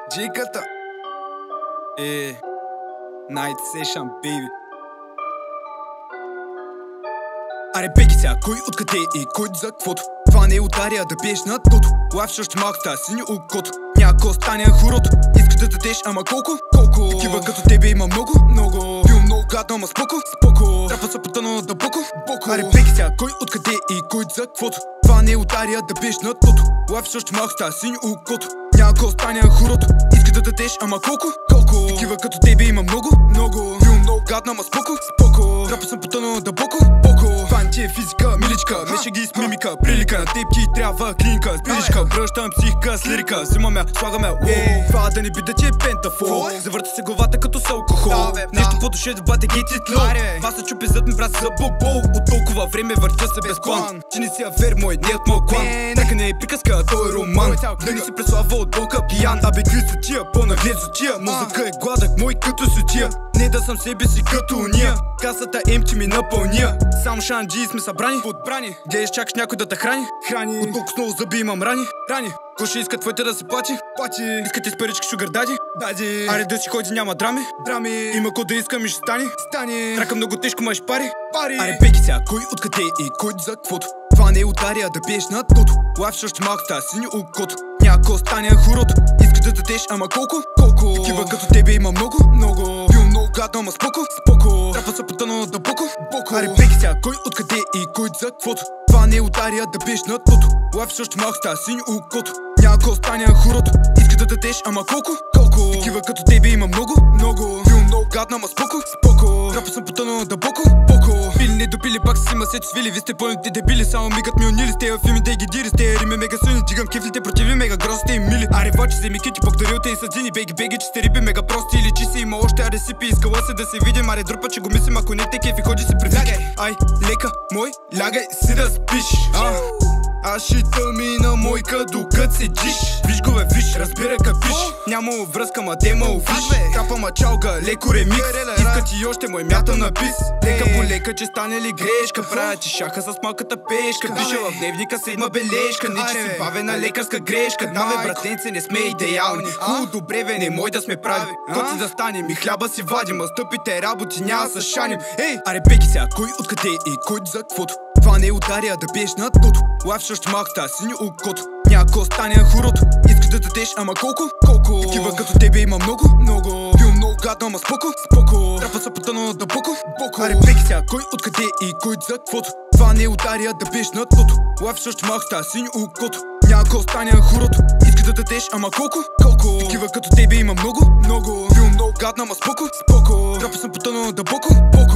Джиката Night Session, baby. Аре беги сега, кой откъде и кой за каквото? Това не ударя да биеш на тото. Лайф още малко става синьо окото. Някой остане хорото. Искаш да дадеш, ама колко? Колко? Такива като тебе има много. Бил много гадно, ама споко. Трапа са потънал дълбоко. Аре беги сега, кой откъде и кой за каквото? Това не ударя да биеш на тото. Лайф още малко става синьо окото. Някой остане хорото. Искаш да дадеш, ама колко? Такива като тебе има много. Бил много гадно, ама споко. Трапа съм потънал дълбоко. Това не ти е физика, миличка. Меше ги с мимика, прилика. На теб ти трябва клиника, спиричка. Връщам психика с лирика. Взимаме, слагаме, това да не би да ти е пентафол. Завърта се главата като с алкохол. Нещо по душе да бате гейтит лоу. Вас се чупи зад ми брат за бобол. От толкова време въртя се без план. Ти не си авер мой, не от моя клан. Трека не е приказка, той е роман. Да не си преслава от болка пиян. Абе какви са тия, по-наглед за тия. Мозъка е гладък мой като сутия. Не да съм себе си като уния. Касата емти ми напълня. Само шанджи сме събрани, подбрани. Гледаш, чакаш някой да те храни. От колко с много зъби имам рани. Ко ще иска твоите да се плати? Иска ти с парички шугар дади? Аре да си ходи, няма драми. Има кой да искам и ще стане. Трака много тежко, мъж пари. Аре беги сега, кой откъде и кой за каквото? Това не ударя да биеш на тото. Лайф още малко става синьо окото. Някой остане хорото. Искаш да дадеш, ама колко? Такива като тебе има много. Бил много гадно, ама споко. Трапа са потънал дълбоко. Аре беги сега, кой откъде и кой за каквото? Това не ударя да биеш на тото. Лайф още малко става синьо окото. Някой остане хорото. Искаш да дадеш, ама колко? Такива като тебе има много. Бил много гадно, ама споко. Трапа съм потънал дълбоко. Били не допили, пак си има сето свили. Ви сте пълните дебили, само мигат ми унили. Сте в филми, да ги дири, сте риме мега суни. Дигам кефлите противи, мега грозите и мили. Аре вочи се ми кити, благодарилте и съдини. Беги, че сте риби, мега прости или чи си има още аре сипи. Искала се да се видим, аре друг път, че го мислим, ако не те кефи, ходи си привикай. Ай, лека, мой, лягай си да спиш. Аз ще тъмина мойка докато седиш. Виж го бе, виж, разбира капиш. Няма връзка, ма дема увиш. Капа мачалга, леко ремикс. Иска ти още мой мятам на бис. Лека по лека, че стане ли грешка. Правя ти шаха с малката пешка. Пише в дневника седма бележка. Не че си бавена лекарска грешка. Да бе, братенце, не сме идеални. Хубаво, добре бе, не мой да сме прави. Коти да станем и хляба си вадим. А стъпите работи няма да шаним. Аре беги сега, кой откъде и кой за каквото? Това не ударя да биеш на тото. Лайф още малко става синьо окото. Някой остане хорото. Искаш да дадеш, ама колко? Такива като тебе има много. Бил много гадно, ама споко. Трапа са потънал дълбоко. Аре беги сега, кой откъде и кой за каквото? Това не ударя да биеш на тото. Лайф още малко става синьо окото. Някой остане хорото. Искаш да дадеш, ама колко? Такива като тебе има много. Бил много гадно, ама споко. Трапа съм потънал дълбоко.